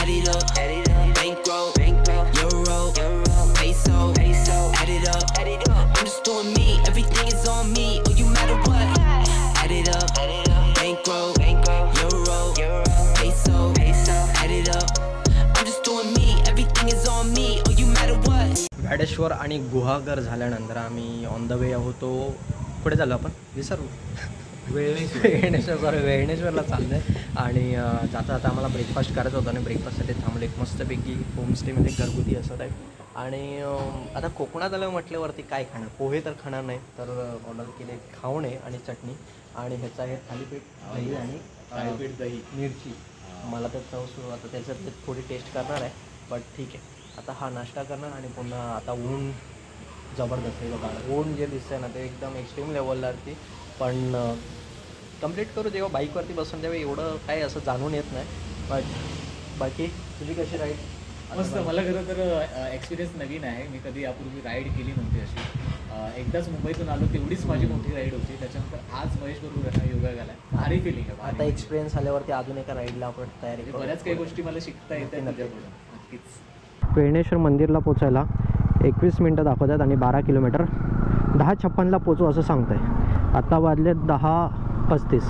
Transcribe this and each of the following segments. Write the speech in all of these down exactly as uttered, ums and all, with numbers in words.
add it up, add it up. Bankroll, bankroll, euro, euro, peso, peso, add it up, add it up. I'm just doing me, everything is on me. Oh, you matter what? Add it up, add it up. Bankroll, bankroll, euro, euro, peso, peso, add it up. I'm just doing me, everything is on me. Oh, you matter what? भाडेश्वर आणि गुहागर झाल्यानंतर आम्ही on the way होतो. पुढे झालो आपण विसरू Velneshwar Velneshwar sorry वेळणेश्वरला चाललं आहे. आणि जाता जाता आम्हाला ब्रेकफास्ट करायचं होतं आणि ब्रेकफास्टसाठी थांबलो एक मस्तपैकी होमस्टेमध्ये घरगुती असं टाईप. आणि आता कोकणात आलं म्हटल्यावरती काय खाणं, पोहे तर खाणार नाही तर ऑर्डर केले खावणे आणि चटणी. आणि ह्याचं आहे थालीपीठ दही आणि थालीपीठ दही मिरची. मला तर चव सुरू आता त्याच्यात ते थोडी टेस्ट करणार आहे बट ठीक आहे. आता हा नाश्ता करणार आणि पुन्हा आता ऊन जबरदस्त आहे बघा. ऊन जे दिसतं आहे ना ते एकदम एक्स्ट्रीम लेवलवरती. पण कंप्लीट करू जेव्हा बाईकवरती बसून तेव्हा एवढं काही असं जाणून येत नाही. बट बाकी तुझी कशी राईड? मस्त. मला खरं तर एक्सपिरियन्स नवीन आहे. मी कधी यापूर्वी राईड केली नव्हती अशी. एकदाच मुंबईतून आलो तेवढीच माझी मोठी राईड होती. त्याच्यानंतर आज महेश बरोबर योगा गेला. भारी फिलिंग आहे. आता एक्सपिरियन्स आल्यावरती अजून एका राईडला आपण तयारी करू. बऱ्याच काही गोष्टी मला शिकता येतात तुझ्याकडून नक्कीच. वेळणेश्वर मंदिरला पोचायला एकवीस मिनटं दाखवतात आणि बारा किलोमीटर दहा छप्पनला पोचू असं सांगतं आहे. आत्ता वाजले दहा पस्तीस.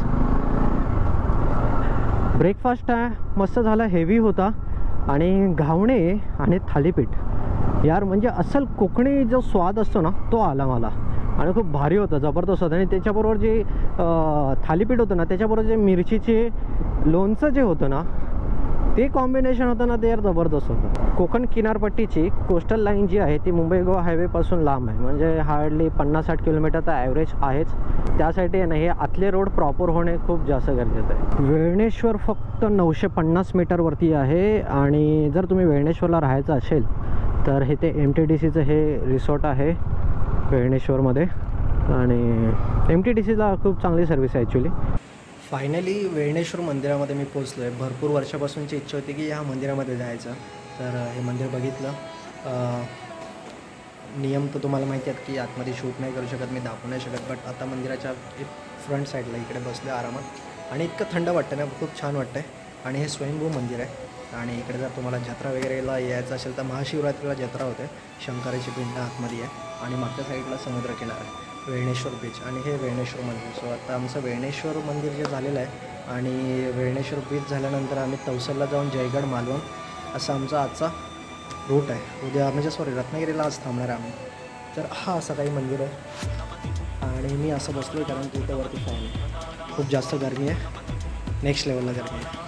ब्रेकफास्ट आहे मस्त झाला, हेवी होता. आणि घावणे आणि थालीपीठ यार म्हणजे असल कोकणी जो स्वाद असतो ना तो आला मला. आणि खूप भारी होतं, जबरदस्त होतं. आणि त्याच्याबरोबर जे थालीपीठ होतं ना त्याच्याबरोबर जे मिरचीचे लोणचं जे होतं ना ते कॉम्बिनेशन होतं ना ते यार जबरदस्त होतं. कोकण किनारपट्टीची कोस्टल लाईन जी आहे ती मुंबई गोवा हायवेपासून लांब आहे. म्हणजे हार्डली पन्नास साठ किलोमीटर तर ॲव्हरेज आहेच. त्यासाठी आहे ना हे आतले रोड प्रॉपर होणे खूप जास्त गरजेचं आहे. वेळणेश्वर फक्त नऊशे पन्नास मीटरवरती आहे. आणि जर तुम्ही वेळणेश्वरला राहायचं असेल तर हे ते एम टी डी सीचं हे रिसॉर्ट आहे वेळणेश्वरमध्ये. आणि एम टी डी सीला खूप चांगली सर्विस आहे ॲक्च्युली. फायनली वेळणेश्वर मंदिरामध्ये मी पोचलो आहे. भरपूर वर्षापासूनची इच्छा होती की ह्या मंदिरामध्ये जायचं. तर हे मंदिर बघितलं. नियम तर तुम्हाला माहिती आहेत की आतमध्ये शूट नाही करू शकत, मी दाखवू नाही शकत. बट आता मंदिराच्या फ्रंट साईडला इकडे बसले आरामात. आणि इतकं थंड वाटतं ना, खूप छान वाटतं आहे. आणि हे स्वयंभू मंदिर आहे. आणि इकडे जर तुम्हाला जत्रा वगैरेला यायचं असेल तर महाशिवरात्रीला जत्रा होते. शंकराची पिंड आतमध्ये आहे आणि मागच्या साईडला समुद्र किनारा आहे, वेळणेश्वर बीच. आणि हे वेळणेश्वर मंदिर. सो आता आमचं वेळणेश्वर मंदिर जे झालेलं आहे आणि वेळणेश्वर बीच झाल्यानंतर आम्ही तवसरला जाऊन जयगड मालवण असा आमचा आजचा रूट आहे. उद्या म्हणजे सॉरी रत्नागिरीला आज थांबणार आहे आम्ही. तर हा असं काही मंदिर आहे. आणि मी असं बसलो आहे कारण तिथं वरती फॅन आहे. खूप जास्त गरमी आहे, नेक्स्ट लेवलला गरमी आहे.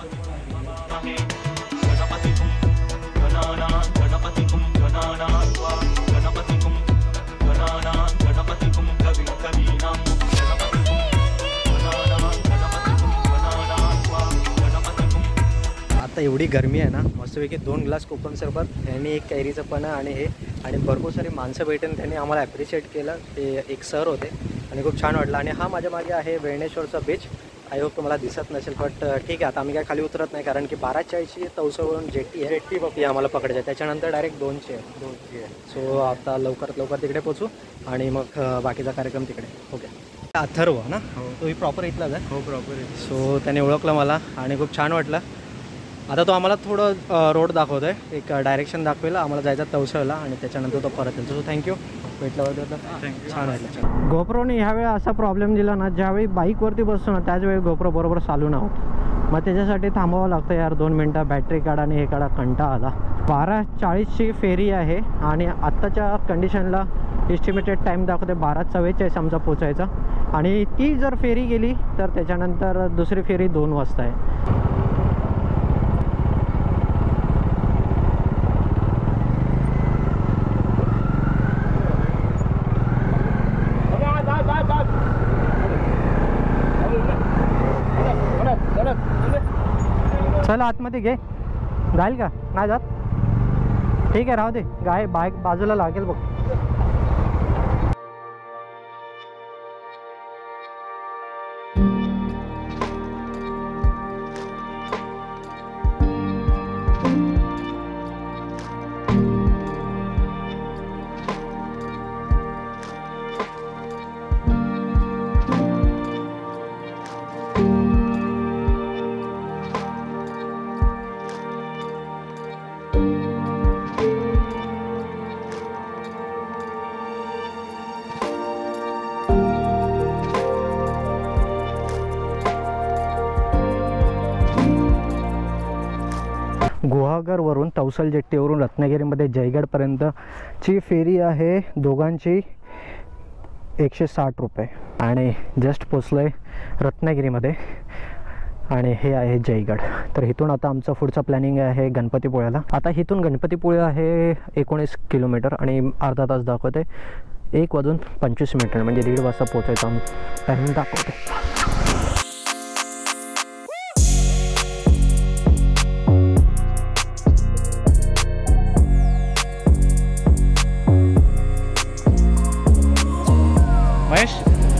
आता एवढी गरमी आहे ना, मस्तपैकी दोन ग्लास कोकम सरबत, त्यांनी एक कैरीचं पण आणि हे आणि भरपूर सारी माणसं भेटून त्यांनी आम्हाला ॲप्रिशिएट केलं. ते एक सर होते आणि खूप छान वाटलं. आणि हा माझ्या मागे आहे वेळणेश्वरचा बीच. आय होप तुम्हाला दिसत नसेल बट ठीक आहे. आता आम्ही काय खाली उतरत नाही कारण की बारा चाळीसची तवसरवरून जेट्टी आहे. जेट्टी बघ ती आम्हाला पकडायची. त्याच्यानंतर डायरेक्ट दोनशे आहे दोनशे आहे. सो आता लवकरात लवकर तिकडे पोचू आणि मग बाकीचा कार्यक्रम तिकडे. ओके. अथर्व ना, तो ही प्रॉपर इथलाच आहे. हो प्रॉपर. सो त्याने ओळखलं मला आणि खूप छान वाटलं. आता तो आम्हाला थोडं रोड दाखवतो आहे, एक डायरेक्शन दाखवेल आम्हाला जायचं तवसरला आणि त्याच्यानंतर तो परत येतो. सो थँक्यू भेटल्याबद्दल. छान वाटलं. गोप्रोने ह्यावेळी असा प्रॉब्लेम दिला ना, ज्यावेळी बाईकवरती बसतो ना त्याचवेळी गोप्रो बरोबर चालू नव्हतं. मग त्याच्यासाठी थांबावं लागतं यार दोन मिनटं. बॅटरी काढा आणि हे काढा, कंटाळा आला. बारा चाळीसची फेरी आहे आणि आत्ताच्या कंडिशनला एस्टिमेटेड टाईम दाखवते बारा चव्वेचाळीस आमचा पोचायचा. आणि ती जर फेरी गेली तर त्याच्यानंतर दुसरी फेरी दोन वाजता आहे. चला आतमध्ये घे. जाईल का? नाही जात? ठीक आहे राहू दे. गाय बाईक बाजूला लागेल बघ. गुहागरवरून तवसल जेट्टीवरून रत्नागिरीमध्ये जयगडपर्यंतची फेरी आहे दोघांची एकशे साठ रुपये. आणि जस्ट पोचलो आहे रत्नागिरीमध्ये आणि हे आहे जयगड. तर इथून आता आमचं पुढचं प्लॅनिंग आहे गणपतीपुळ्याला. आता इथून गणपतीपुळे आहे एकोणीस किलोमीटर आणि अर्धा तास दाखवते. एक वाजून पंचवीस मिनिटं म्हणजे दीड वाजता पोचायचं आम टाईम दाखवते. महेश,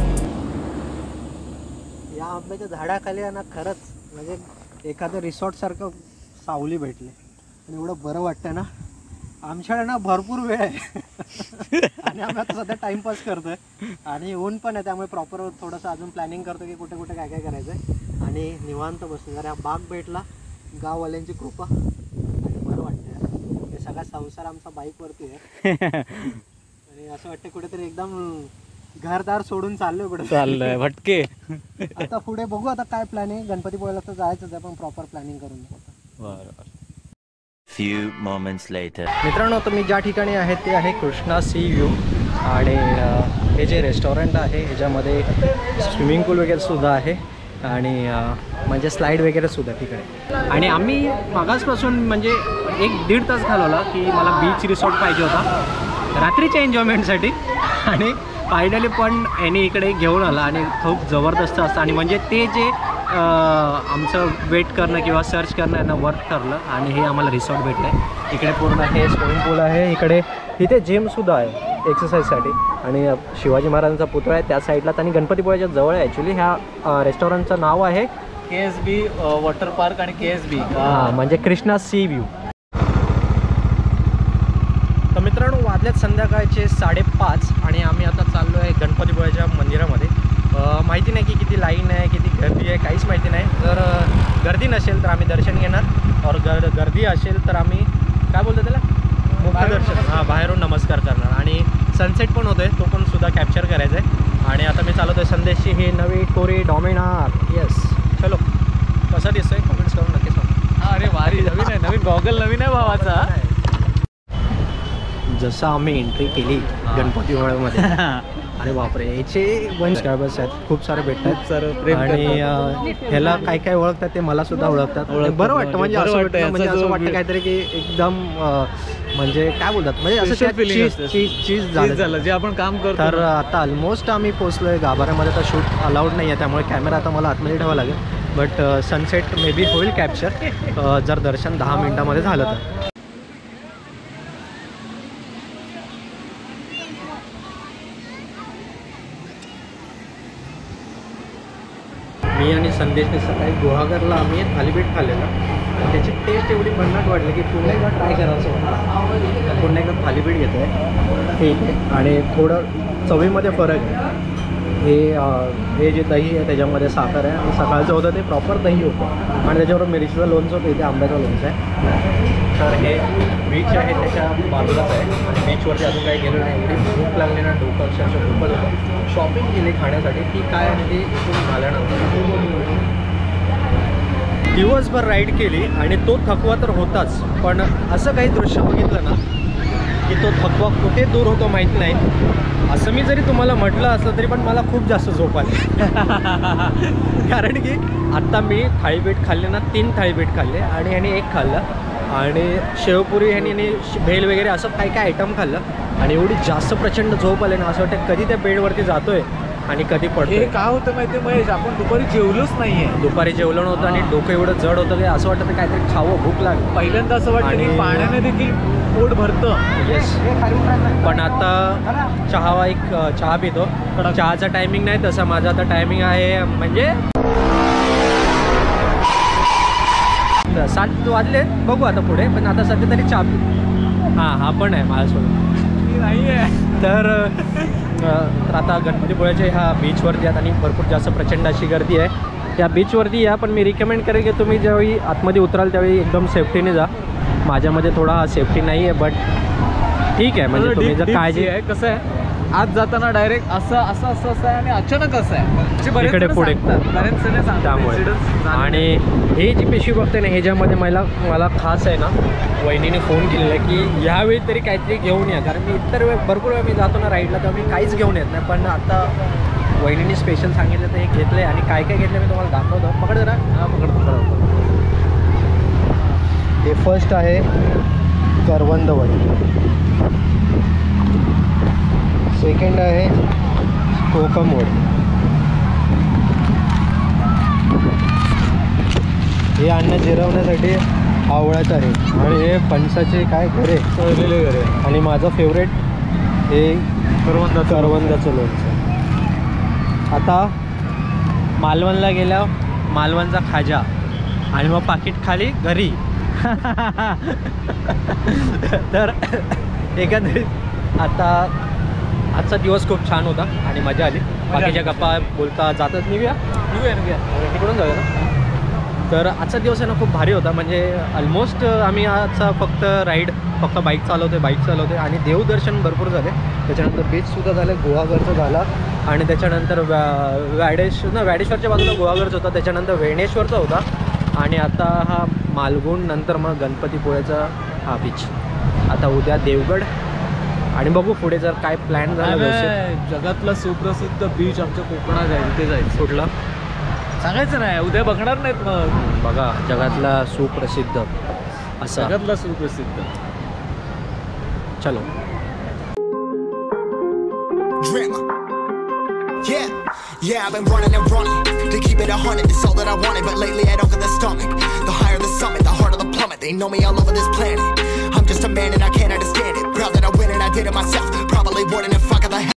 या आंब्याच्या झाडाखाली आहे ना खरंच म्हणजे एखादं रिसॉर्टसारखं सावली भेटले आणि एवढं बरं वाटतं ना. आमच्याकडे ना भरपूर वेळ आहे आणि आम्ही आता सध्या टाइमपास करतोय आणि ऊन पण आहे त्यामुळे प्रॉपर थोडंसं अजून प्लॅनिंग करतो की कुठे कुठे काय काय करायचं आहे आणि निवांत बसतो. जरा बाग भेटला, गाववाल्यांची कृपा आणि बरं वाटतं. हे सगळा संसार आमचा बाईकवरती आहे आणि असं वाटतं कुठेतरी एकदम घरदार सोडून चाललोय कुठे चाललंय भटके. आता पुढे बघू आता काय प्लॅन आहे. गणपतीपुळ्याला तर जायचंच आहे पण प्रॉपर प्लॅनिंग करून बरोबर. Few moments later. मित्रांनो, आता मी ज्या ठिकाणी आहे ते आहे कृष्णा सी व्ह्यू आणि हे जे रेस्टॉरंट आहे ह्याच्यामध्ये स्विमिंग पूल वगैरे सुद्धा आहे आणि म्हणजे स्लाईड वगैरे सुद्धा तिकडे. आणि आम्ही मागासपासून म्हणजे एक दीड तास घालवला की मला बीच रिसॉर्ट पाहिजे होता रात्रीच्या एन्जॉयमेंटसाठी आणि फायनली पण यांनी इकडे घेऊन आला आणि खूप जबरदस्त असतं. आणि म्हणजे ते जे आमचं वेट करणं किंवा सर्च करणं यांना वर्क ठरलं आणि हे आम्हाला रिसॉर्ट भेटलं आहे. इकडे पूर्ण हे स्विमिंग पूल आहे, इकडे इथे जिमसुद्धा आहे एक्सरसाइजसाठी आणि शिवाजी महाराजांचा पुतळा आहे त्या साईडला आणि गणपतीपुळ्याच्या जवळ आहे. ॲक्च्युली ह्या रेस्टॉरंटचं नाव आहे K S B water park आणि के एस बी हां म्हणजे कृष्णा सी व्ह्यू. तर मित्रांनो, वाजल्यात संध्याकाळचे साडेपाच आणि आम्ही आता चाललो आहे गणपतीपुळ्याच्या मंदिरामध्ये. माहिती नाही की किती लाईन आहे, किती गर्दी आहे, काहीच माहिती नाही. जर गर्दी नसेल तर आम्ही दर्शन घेणार और गर गर्दी असेल तर आम्ही काय बोलतो त्याला मुखदर्शन हां बाहेरून नमस्कार करणार. आणि सनसेट पण होतो आहे तो पण सुद्धा कॅप्चर करायचं आहे. आणि आता मी चालवतो आहे संदेशची ही नवी टोरी डॉमिनार. येस, चलो. कसा दिसतोय कमेंट्स करून नक्की सांग. अरे वारी नवीन आहे, नवीन गॉगल नवीन आहे भावाचा. जसं आम्ही एंट्री केली गणपतीपुळ्यामध्ये अरे बापरे, याचे वन सबस्क्रायबर्स आहेत, खूप सारे भेटतात सर प्रेम आणि ह्याला काय काय ओळखतात ते मला सुद्धा ओळखतात. बरं वाटतं म्हणजे असं वाटतं म्हणजे असं वाटतं काहीतरी की एकदम म्हणजे काय बोलतात म्हणजे असं चीज चीज चीज झालं जे आपण काम करतो. तर आता ऑलमोस्ट आम्ही पोचलोय गाभाऱ्यामध्ये. तर शूट अलाउड नाही आहे त्यामुळे कॅमेरा आता मला आतमध्ये ठेवावा लागेल. बट सनसेट मे बी होईल कॅप्चर जर दर्शन दहा मिनिटामध्ये झालं तर. मी आणि संदेशने सकाळी गुहागरला आम्ही थालीपीठ खाल्लेलं आणि त्याची टेस्ट एवढी भन्नाट वाटली की पुन्हा एकदा ट्राय करायचं वाटलं. पुन्हा एकदा थालीपीठ घेतो आहे ठीक आहे आणि थोडं चवीमध्ये फरक आहे. हे हे जे दही आहे त्याच्यामध्ये साखर आहे आणि सकाळचं होतं ते प्रॉपर दही होतं आणि त्याच्याबरोबर मिरचीचं लोणचं होतं, इथे आंब्याचं लोणचं आहे. तर हे बीच आहे त्याच्या बाजूलाच आहे आणि बीचवरती अजून काही गेलो नाही. एवढी भूक लागली ना, डोकं अक्षरशः खूपच होतं. शॉपिंग केली खाण्यासाठी ती काय आहे ते इथून झाल्यानंतर दिवसभर राईड केली आणि तो थकवा तर होताच, पण असं काही दृश्य बघितलं ना की तो थकवा कुठे दूर होतो माहीत नाही. असं मी जरी तुम्हाला म्हटलं असलं तरी पण मला खूप जास्त झोप आली कारण की आत्ता मी थाळीपीठ खाल्ले ना, तीन थाळीपीठ खाल्ले आणि ह्याने एक खाल्लं आणि शेवपुरी ह्याने भेल वगैरे असं काय काय आयटम खाल्लं आणि एवढी जास्त प्रचंड झोप आली ना, असं वाटतं कधी त्या बेडवरती जातोय आणि कधी पडतो. हे काय होतं माहिती आहे महेश, आपण दुपारी जेवलोच नाही आहे. दुपारी जेवलं नव्हतं आणि डोकं एवढं जड होतं की असं वाटतं काहीतरी खावं, भूक लागली. पहिल्यांदा असं वाटतं की पाण्याने देखील पोट भरतं. येस, पण आता चहा एक चहा पितो. चहाचा टायमिंग नाही तसा माझा आता टायमिंग आहे म्हणजे सात वाजले, बघू आता पुढे, पण आता सध्या तरी चहा पी. हां हा पण आहे माझ्यासोबत नाही आहे. तर तर आता गणपतीपुळ्याच्या ह्या बीचवरती आहेत आणि भरपूर जास्त प्रचंड अशी गर्दी आहे. त्या बीचवरती या, पण मी रिकमेंड करेन की तुम्ही ज्यावेळी आतमध्ये उतराल त्यावेळी एकदम सेफ्टीने जा. माझ्यामध्ये थोडा सेफ्टी नाही आहे बट ठीक आहे म्हणजे तुम्ही जर काळजी आहे. कसं आहे आज जाताना डायरेक्ट असं असं असं असं आहे आणि अचानक असं आहे म्हणजे बरेच इकडे जण पुढे. सांगतात, बरेच जण सांगतात त्यामुळे incidents झालेले. आणि हे जी पिशवी बघते ना ह्याच्यामध्ये मला मला खास आहे ना वहिनीने फोन केलेला आहे की ह्यावेळी तरी काहीतरी घेऊन या, कारण मी इतर वेळ भरपूर वेळ मी जातो ना राईडला तेव्हा मी काहीच घेऊन येत नाही, पण आता वहिनीने स्पेशल सांगितलं तर हे घेतलं आणि काय काय घेतलं मी तुम्हाला दाखवतो. पकड जरा. हां पकडतो पकडतो. हे फर्स्ट आहे करवंद वडी, सेकंड आहे कोकम वडी, हे अन्न जिरवण्यासाठी आवळाचं आहे, आणि हे फणसाचे काय घरे तळलेले घरे, आणि माझं फेवरेट हे करवंदा करवंदाचं लोणचं. आता मालवणला गेल्या मालवणचा खाजा आणि मग पाकिट खाली घरी. तर एकंदरीत आता आजचा दिवस खूप छान होता आणि मजा आली. बाकीच्या गप्पा बोलता जातच निघूया निघूया निघूया तिकडून जाऊया ना. तर आजचा दिवस आहे ना खूप भारी होता, म्हणजे ऑलमोस्ट आम्ही आजचा फक्त राईड फक्त बाईक चालवते बाईक चालवते आणि देवदर्शन भरपूर झाले. त्याच्यानंतर बीचसुद्धा झालं, गोवाघरचं झालं, आणि त्याच्यानंतर व्या व्याडेश ना व्याडेश्वरच्या बाजूला गोवाघरचं होतं, त्याच्यानंतर वेणेश्वरचा होता, आणि आता हा मालगुण, नंतर मग गणपतीपुळेचा हा बीच. आता उद्या देवगड, आणि बघू पुढे जर काय प्लॅन झाला व्यवस्थित. जगातला सुप्रसिद्ध बीच आमच्या कोकणात आहे, तिथे जायचं. कुठला सांगायचं नाही, उद्या बघणार नाहीत मग. बघा जगातला सुप्रसिद्ध असा जगातला सुप्रसिद्ध. चलो. Dreamer. Yeah, yeah, I've been running and running to keep it a hundred. It's all that I wanted, but lately I don't get the stomach. The higher the summit, the harder the plummet. They know me all over this planet. I'm just a man and I can't understand it. Proud that I win and I did it myself. Probably wouldn't if I got the